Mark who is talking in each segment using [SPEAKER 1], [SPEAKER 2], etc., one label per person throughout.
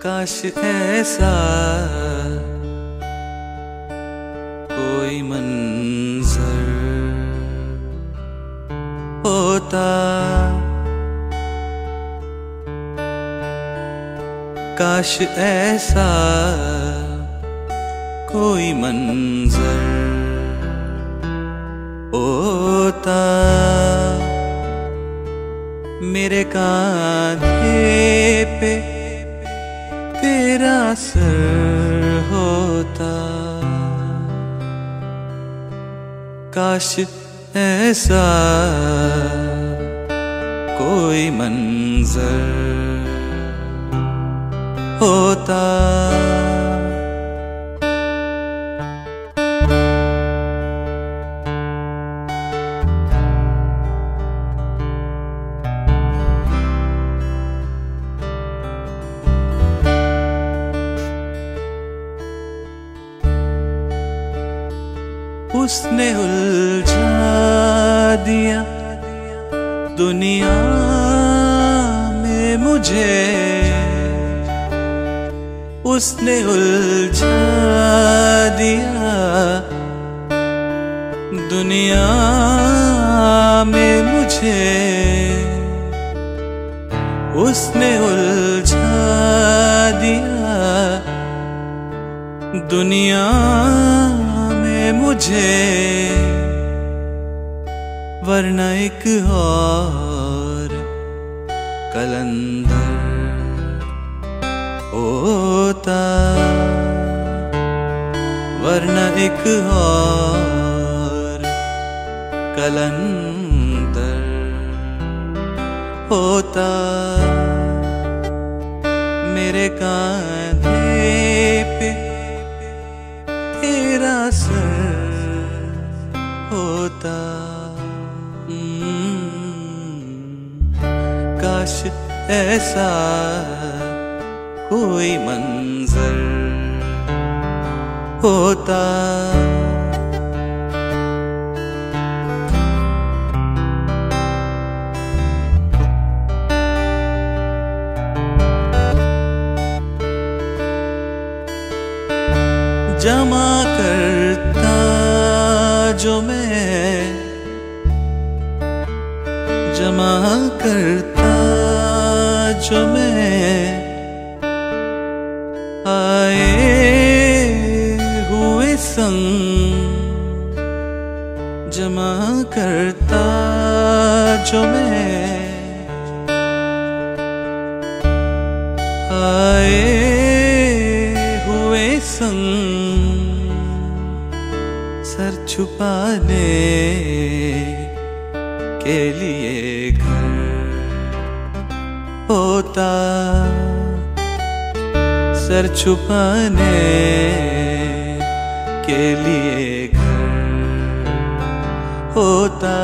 [SPEAKER 1] काश ऐसा कोई मंजर होता, काश ऐसा कोई मंजर होता। मेरे कांधे पे तेरा सर होता, काश ऐसा कोई मंजर होता। उसने उलझा दिया दुनिया में मुझे, उसने उलझा दिया दुनिया में मुझे, उसने उलझा दिया दुनिया मुझे, वरना एक और कलंदर होता, वरना एक और कलंदर होता। मेरे कांधे पे तेरा सर होता, काश ऐसा कोई मंजर होता। जमा करता जो मैं, जमा करता जो मैं आए हुए संग, जमा करता जो मैं आए हुए संग, सर छुपाने के लिए घर होता, सर छुपाने के लिए घर होता।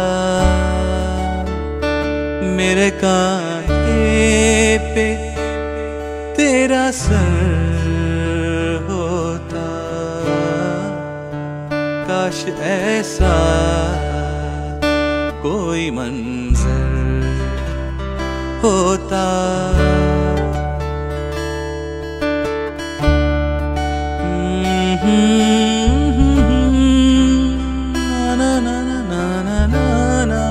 [SPEAKER 1] मेरे कांधे पे तेरा सर होता, काश ऐसा कोई मंजर होता। ना ना ना ना ना ना ना।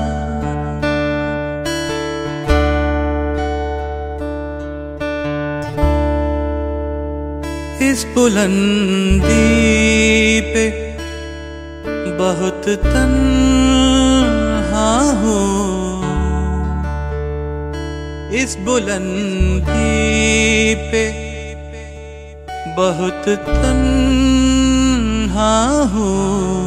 [SPEAKER 1] इस बुलंदी पे बहुत तन्हा हूँ, इस बुलंदी पे बहुत तन्हा हूँ,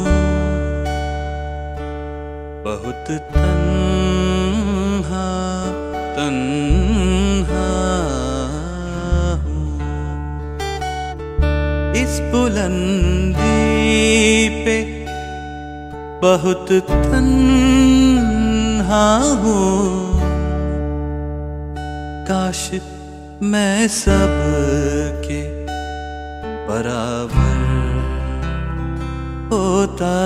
[SPEAKER 1] बहुत तन्हा तन्हा हूँ। इस बुलंदी पे बहुत तन्हा हूँ, काश मैं सबके बराबर होता,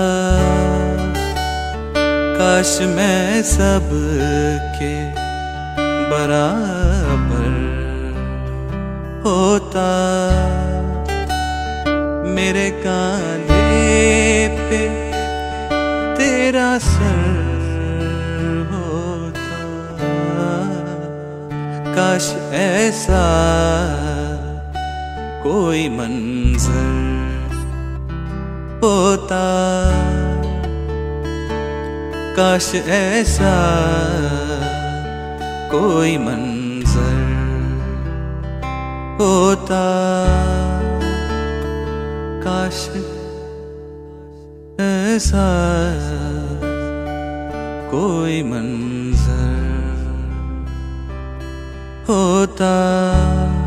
[SPEAKER 1] काश मैं सबके बराबर होता, मेरे कांधे पे तेरा सर होता। काश ऐसा कोई मंजर होता, काश ऐसा कोई मंजर होता, काश ऐसा कोई मंजर होता।